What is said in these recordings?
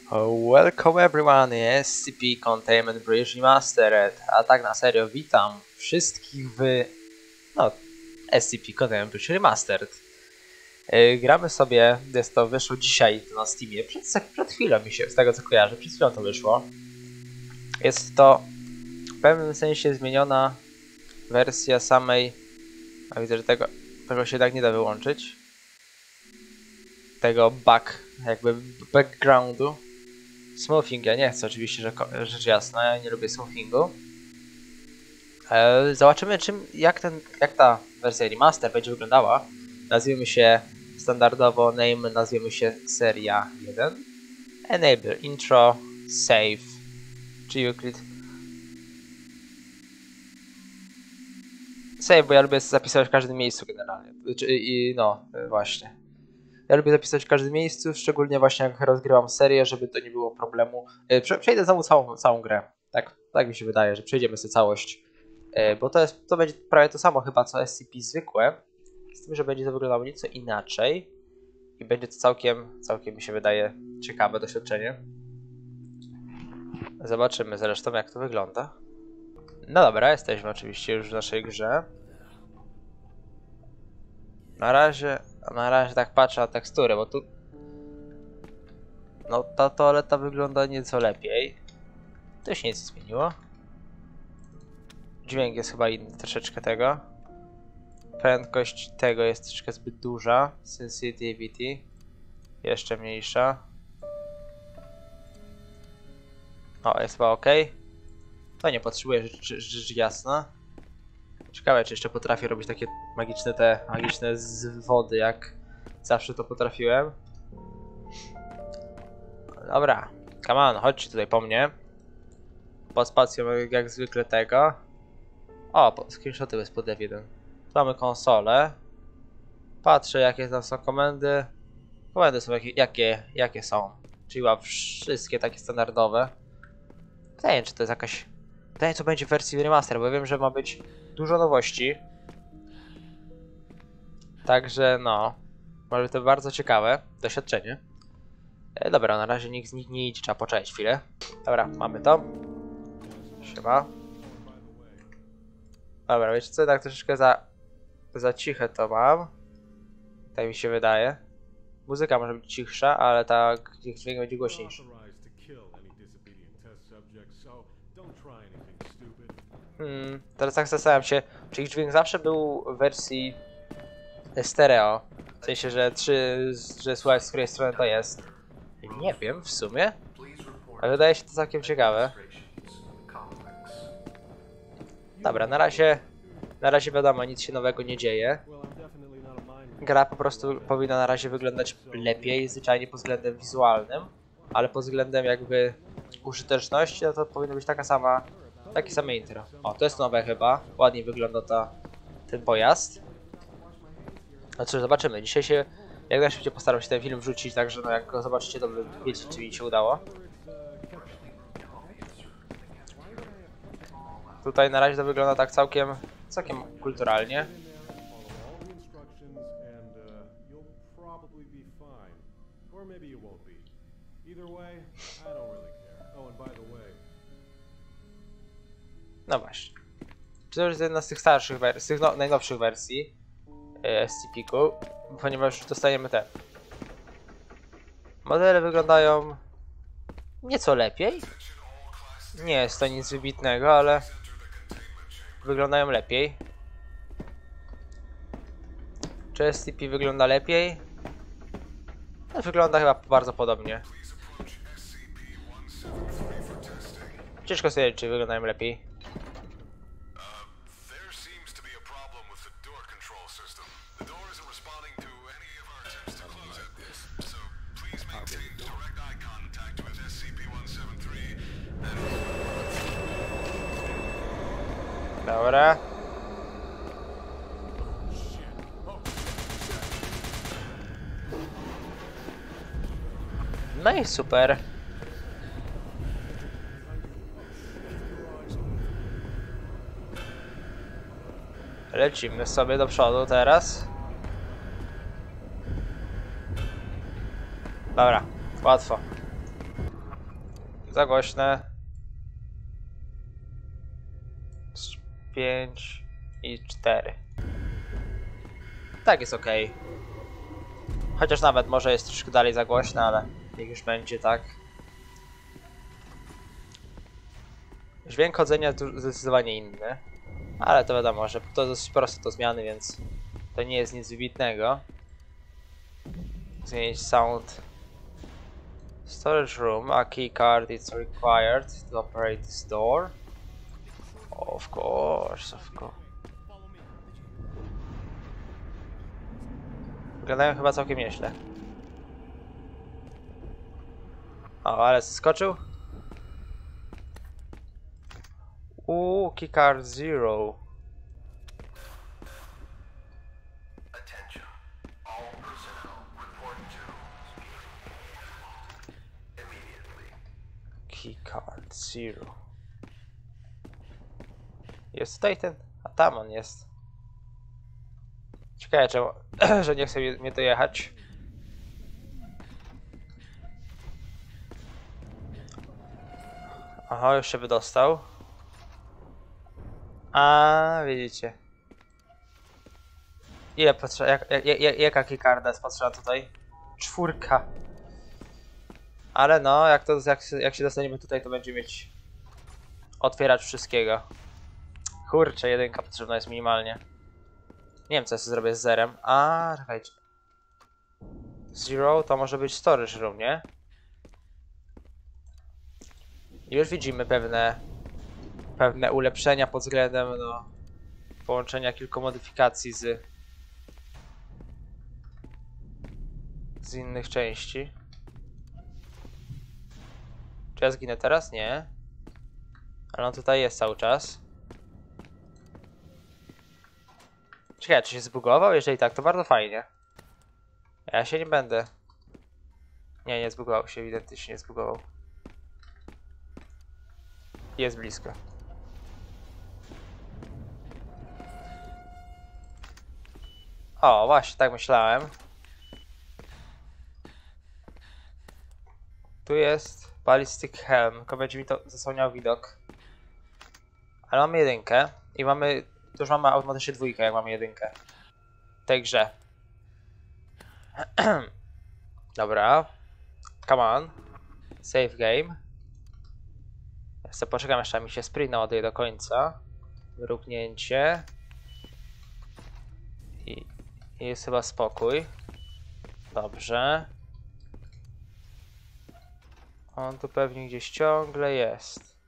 Welcome everyone, jest SCP Containment Breach Remastered, a tak na serio witam wszystkich w SCP Containment Breach Remastered. Gramy sobie, to wyszło dzisiaj na Steamie, przed chwilą mi się, z tego co kojarzę, przed chwilą to wyszło. Jest to w pewnym sensie zmieniona wersja samej, a widzę, że tego się tak nie da wyłączyć. Tego backgroundu. Smoothing ja nie chcę oczywiście, rzecz jasna, ja nie lubię smoothingu. Zobaczymy jak ta wersja remaster będzie wyglądała. Nazwiemy się standardowo name, nazwiemy się seria 1. Enable intro, save, czy Euclid. Save, bo ja lubię zapisywać w każdym miejscu generalnie. Właśnie. Ja lubię zapisać w każdym miejscu, szczególnie właśnie jak rozgrywam serię, żeby to nie było problemu. Przejdę znowu całą grę. Tak mi się wydaje, że przejdziemy sobie całość. Bo to będzie prawie to samo chyba co SCP zwykłe. Z tym, że będzie to wyglądało nieco inaczej. I będzie to całkiem mi się wydaje ciekawe doświadczenie. Zobaczymy zresztą jak to wygląda. No dobra, jesteśmy oczywiście już w naszej grze. Na razie tak patrzę na tekstury, bo tu ta toaleta wygląda nieco lepiej. To się nic nie zmieniło. Dźwięk jest chyba inny troszeczkę tego. Prędkość tego jest troszeczkę zbyt duża. Sensitivity jeszcze mniejsza. O, jest chyba ok. To nie potrzebuje rzecz jasna. Ciekawe, czy jeszcze potrafię robić takie magiczne zwody, jak zawsze to potrafiłem. Dobra, come on, chodźcie tutaj po mnie. Pod spacją jak zwykle tego. O, screenshoty bez pod F1. Tu mamy konsolę. Patrzę jakie tam są komendy. Komendy są jakie są. Czyli ma wszystkie takie standardowe. Pytanie, czy to jest jakaś... Pytanie, co będzie w wersji remaster, bo wiem, że ma być dużo nowości. Także może to bardzo ciekawe doświadczenie. Dobra, na razie nikt nie idzie, trzeba poczekać chwilę. Dobra, mamy to. Siema. Dobra, wiecie co, tak troszeczkę za ciche to mam. Tak mi się wydaje. Muzyka może być cichsza, ale dźwięk będzie głośniejszy. Teraz tak zastanawiam się, czy ich dźwięk zawsze był w wersji stereo. W sensie, że słuchać z której strony to jest. Nie wiem w sumie. Ale wydaje się to całkiem ciekawe. Dobra, na razie wiadomo, nic się nowego nie dzieje. Gra po prostu powinna na razie wyglądać lepiej, zwyczajnie pod względem wizualnym, ale pod względem jakby użyteczności, to powinno być takie same intro. O, to jest nowe chyba, ładniej wygląda ten pojazd. No cóż, zobaczymy. Dzisiaj się jak najszybciej postaram się ten film wrzucić, także jak go zobaczycie, to wiecie, czy mi się udało. Tutaj na razie to wygląda tak całkiem kulturalnie. No właśnie. Czy to jest jedna z tych starszych wersji, najnowszych wersji SCP-ku, ponieważ już dostajemy te. Modele wyglądają nieco lepiej. Nie jest to nic wybitnego, ale wyglądają lepiej. Czy SCP wygląda lepiej? No, wygląda chyba bardzo podobnie. Ciężko stwierdzić, czy wyglądają lepiej. Dobra. No i super. Lecimy sobie do przodu teraz. Dobra, łatwo. Za głośne. 5 i 4. Tak jest ok. Chociaż nawet może jest troszkę dalej za głośne, ale niech już będzie tak. Dźwięk chodzenia tu zdecydowanie inny. Ale to wiadomo, że to dosyć proste to zmiany, więc to nie jest nic wybitnego. Zmienić sound. Storage room, a key card is required to operate this door. Of course, of course. Wyglądają chyba całkiem nieźle. O, ale skoczył. Keycard 0. Keycard 0. Jest tutaj ten? A tam on jest. Ciekawe czemu, że nie chce mnie dojechać. Aha, już się wydostał. A, widzicie. Ile potrzeba, jaka keycarda jest potrzebna tutaj? 4. Ale no, jak się dostaniemy tutaj, to będziemy mieć otwierać wszystkiego. Kurczę, 1 potrzebna jest minimalnie. Nie wiem, co ja sobie zrobię z zerem. A, czekajcie. 0 to może być storage room, nie? Już widzimy pewne ulepszenia pod względem połączenia kilku modyfikacji z innych części. Czy ja zginę teraz? Nie. Ale on tutaj jest cały czas. Czekaj, czy się zbugował? Jeżeli tak, to bardzo fajnie. Ja się nie będę. Nie zbugował się, identycznie nie zbugował. Jest blisko. O, właśnie, tak myślałem. Tu jest Ballistic Helm, tylko będzie mi to zasłaniał widok. Ale mamy 1 i mamy... Tu już mamy automatycznie 2, jak mamy 1 w tej grze. Dobra. Come on. Save game. Ja sobie poczekam, jeszcze mi się sprint naładuje do końca. Mrugnięcie. I jest chyba spokój. Dobrze. On tu pewnie gdzieś ciągle jest.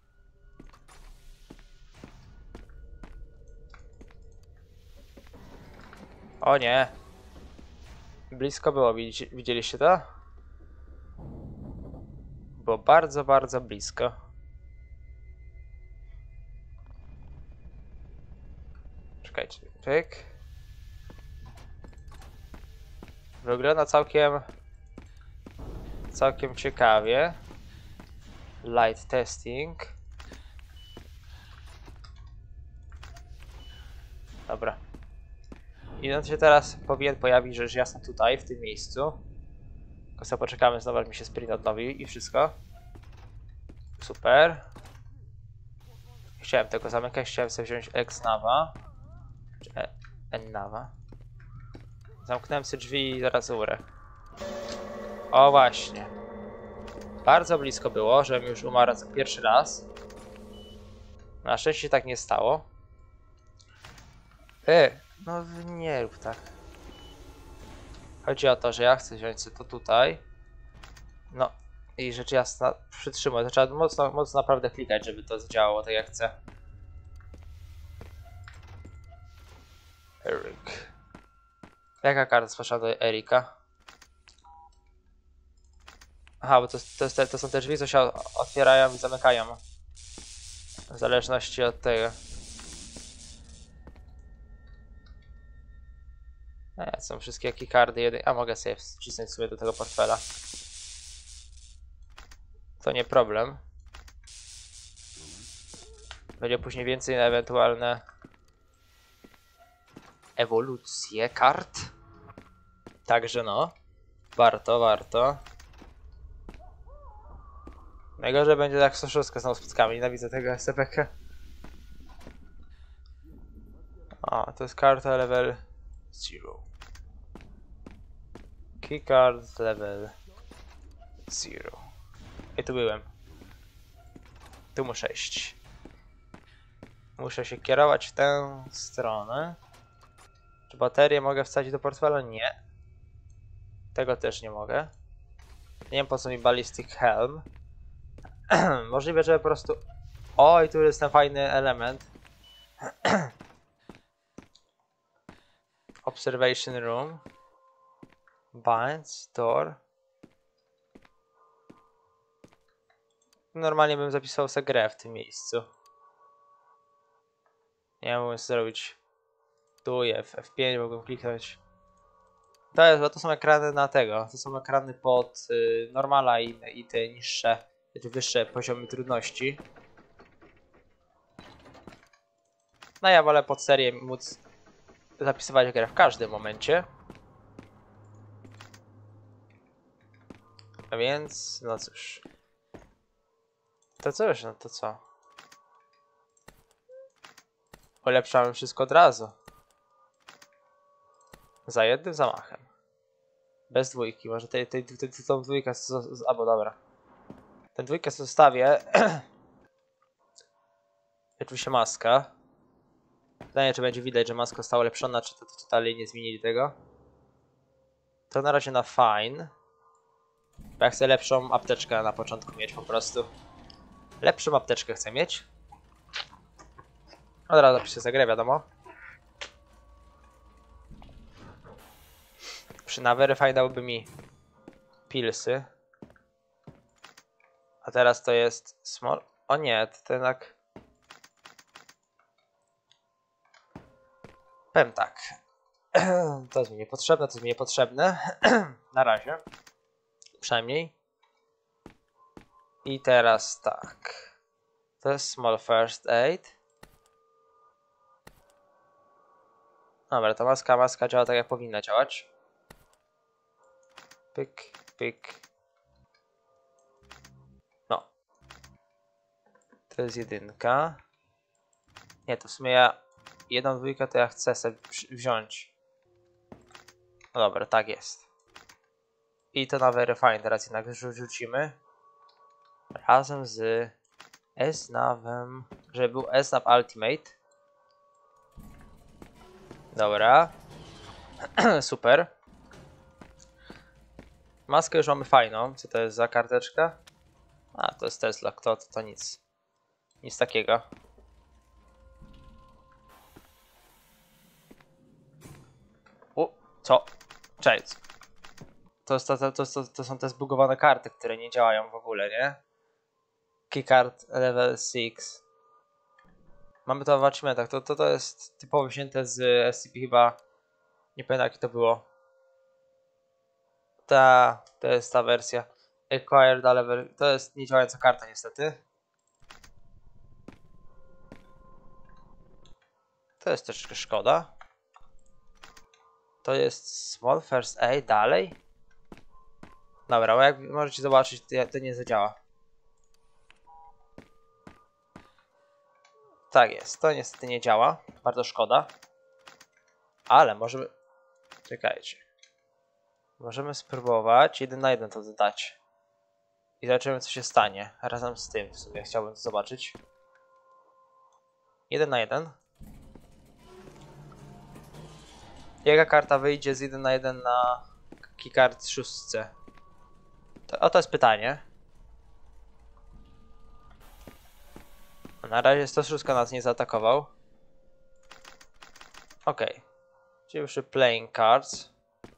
O nie. Blisko było, widzieliście to? Było bardzo, bardzo blisko. Czekajcie, pyk. Wygląda całkiem ciekawie. Light testing. Dobra. I on się teraz powinien pojawić rzecz jasna tutaj, w tym miejscu. Tylko sobie poczekamy, znowu aż mi się sprint odnowi i wszystko. Super. Chciałem tego zamykać, chciałem sobie wziąć X-Nava. Czy N-Nava. Zamknąłem sobie drzwi i zaraz umrę. O właśnie. Bardzo blisko było, żebym już umarł za pierwszy raz. Na szczęście tak nie stało. No nie rób tak. Chodzi o to, że ja chcę wziąć sobie to tutaj. No i rzecz jasna przytrzymać. To trzeba mocno naprawdę klikać, żeby to zadziałało tak jak chcę. Erik. Jaka karta spłaszcza do Erika? Aha, bo to są te drzwi, co się otwierają i zamykają. W zależności od tego. Są wszystkie keycardy a mogę sobie wcisnąć sobie do tego portfela. To nie problem. Będzie później więcej na ewentualne ewolucje kart. Także no, warto. Najgorzej będzie jak 106 znowu spotkamy. Nienawidzę tego SCP-ka. A, to jest karta level 0. Keycard level 0. I tu byłem. Tu muszę iść. Muszę się kierować w tę stronę. Czy baterię mogę wsadzić do portfela? Nie. Tego też nie mogę. Nie wiem po co mi ballistic helm. Możliwe, że po prostu... O, i tu jest ten fajny element. Observation room. Binds, door. Normalnie bym zapisał sobie grę w tym miejscu. Nie mógłbym zrobić tu F5, mogłem kliknąć. To są ekrany na tego. To są ekrany pod normala i te niższe, te wyższe poziomy trudności. No ja wolę pod serię móc zapisywać grę w każdym momencie. A więc, no cóż. To cóż, no to co? Ulepszamy wszystko od razu. Za jednym zamachem. Bez dwójki, może tą dwójkę, albo dobra. Tę dwójkę zostawię. Oczywiście maska. Pytanie, czy będzie widać, że maska została ulepszona, czy dalej nie zmienili tego. To na razie na fine. Bo ja chcę lepszą apteczkę na początku mieć po prostu. Lepszą apteczkę chcę mieć. Od razu zapiszę za grę, wiadomo. Na Verify dałby mi pilsy. A teraz to jest small... O nie, to jednak... Powiem tak. To jest mi niepotrzebne, to jest mi niepotrzebne. Na razie. Przynajmniej. I teraz tak. To jest small first aid. Dobra, to maska działa tak jak powinna działać. Pyk, pyk. No. To jest jedynka. Nie, to w sumie ja... Jedną dwójkę to ja chcę sobie wziąć. No dobra, tak jest. I to na Verify teraz jednak rzucimy. Razem z S-Navem, żeby był S-Nav Ultimate. Dobra. Super. Maskę już mamy fajną. Co to jest za karteczka? A, to jest Tesla. To nic. Nic takiego. Co? Cześć. To są te zbugowane karty, które nie działają w ogóle, nie? Keycard level 6. Mamy to w achievementach. To jest typowo wzięte z SCP chyba. Nie pamiętam jakie to było. To jest ta wersja. Acquired level. To jest niedziałająca karta niestety. To jest troszeczkę szkoda. To jest small first aid dalej. Dobra, bo jak możecie zobaczyć, to nie zadziała. Tak jest, to niestety nie działa. Bardzo szkoda. Ale możemy... Czekajcie. Możemy spróbować 1 na 1 to dodać. I zobaczymy co się stanie. Razem z tym w sumie chciałbym to zobaczyć. 1 na 1. Jaka karta wyjdzie z 1 na 1 na Keycard 6? To jest pytanie. Na razie 106 nas nie zaatakował. Ok. Czyli już playing cards.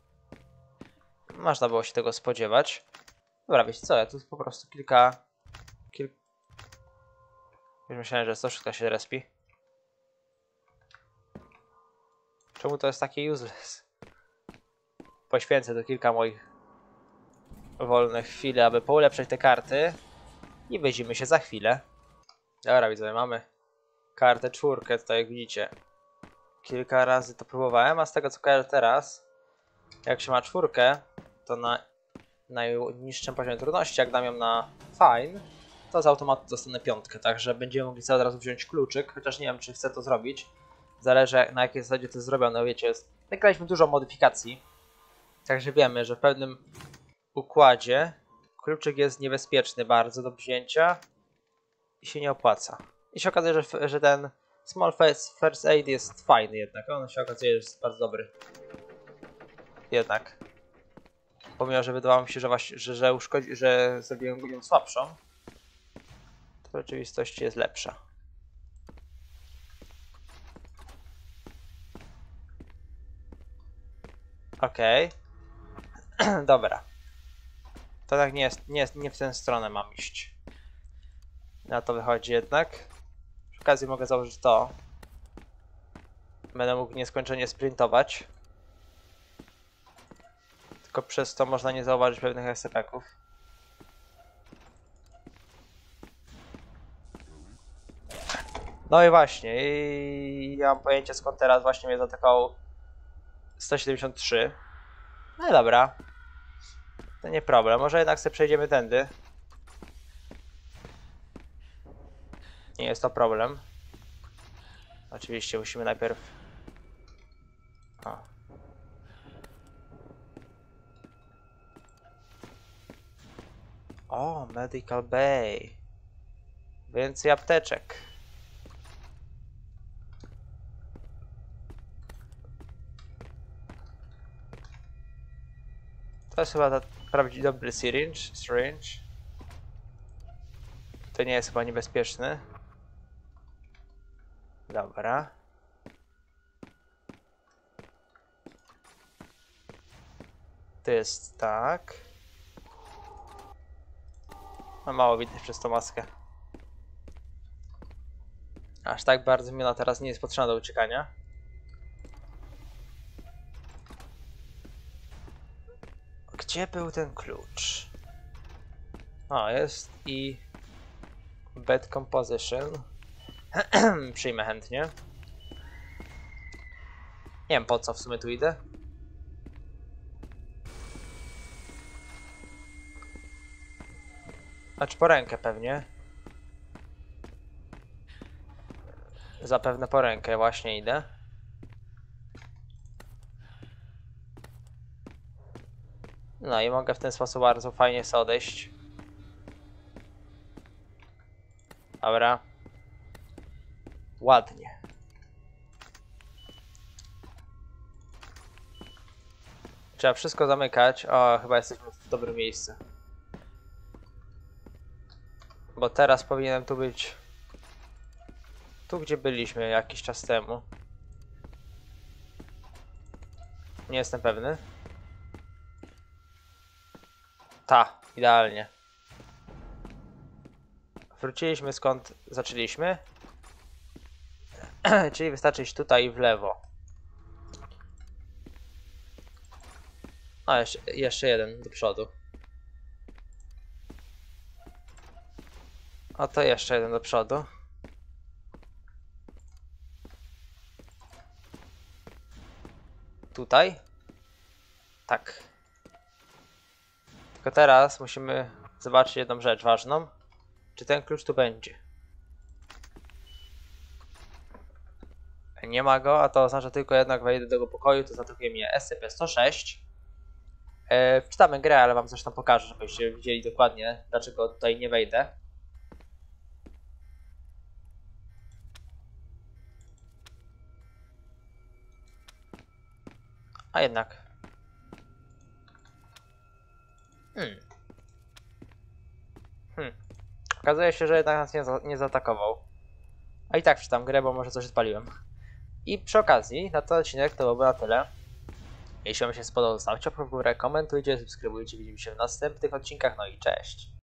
Można było się tego spodziewać. Dobra, wiecie co, ja tu po prostu Już myślałem, że 106 się respi. Czemu to jest takie useless? Poświęcę tu kilka moich wolnych chwil, aby poulepszać te karty. I widzimy się za chwilę. Dobra, widzowie, mamy kartę 4, tutaj jak widzicie. Kilka razy to próbowałem, a z tego co kojarzę teraz, jak się ma 4, to na najniższym poziomie trudności, jak dam ją na fine, to z automatu dostanę 5, także będziemy mogli sobie od razu wziąć kluczyk, chociaż nie wiem, czy chcę to zrobić. Zależy, na jakiej zasadzie to jest zrobione. Wiecie, nagraliśmy dużo modyfikacji, także wiemy, że w pewnym układzie kluczyk jest niebezpieczny bardzo do wzięcia i się nie opłaca. I się okazuje, że ten Small First Aid jest fajny jednak. On się okazuje, że jest bardzo dobry. Jednak. Pomimo, że wydawało mi się, że właśnie, że zrobiłem ją słabszą, to w rzeczywistości jest lepsza. Okej. Dobra. To tak nie w tę stronę mam iść. Na to wychodzi jednak. Przy okazji mogę założyć to. Będę mógł nieskończenie sprintować. Tylko przez to można nie zauważyć pewnych SCP-ków. No i właśnie, i ja mam pojęcie, skąd teraz właśnie mnie zaatakował 173. No i dobra. To nie problem, może jednak sobie przejdziemy tędy. Nie jest to problem. Oczywiście musimy najpierw... O, Medical Bay. Więcej apteczek. To jest chyba prawdziwy dobry syringe. To nie jest chyba niebezpieczny. Dobra. To jest tak. No mało widać przez tą maskę. Aż tak bardzo mi ona teraz nie jest potrzebna do uciekania. Gdzie był ten klucz? O, jest i... Bed Composition. Przyjmę chętnie. Nie wiem, po co w sumie tu idę. Znaczy po rękę pewnie. Zapewne po rękę właśnie idę. No i mogę w ten sposób bardzo fajnie sobie odejść. Dobra. Ładnie. Trzeba wszystko zamykać. O, chyba jesteśmy w dobrym miejscu. Bo teraz powinienem tu być... Tu, gdzie byliśmy jakiś czas temu. Nie jestem pewny. Ta, idealnie. Wróciliśmy skąd zaczęliśmy. Czyli wystarczy iść tutaj w lewo. A, jeszcze jeden do przodu. A to jeszcze jeden do przodu. Tutaj? Tak. Tylko teraz musimy zobaczyć jedną rzecz ważną. Czy ten klucz tu będzie? Nie ma go, a to oznacza tylko jednak wejdę do tego pokoju, to zaatakuje mnie SCP-106. Wczytamy grę, ale wam zresztą pokażę, żebyście widzieli dokładnie, dlaczego tutaj nie wejdę. A jednak. Okazuje się, że jednak nas nie zaatakował. A i tak wczytam grę, bo może coś odpaliłem. I przy okazji, na ten odcinek to byłoby na tyle. Jeśli wam się spodobał, zostawcie łapkę w górę, komentujcie, subskrybujcie, widzimy się w następnych odcinkach, no i cześć!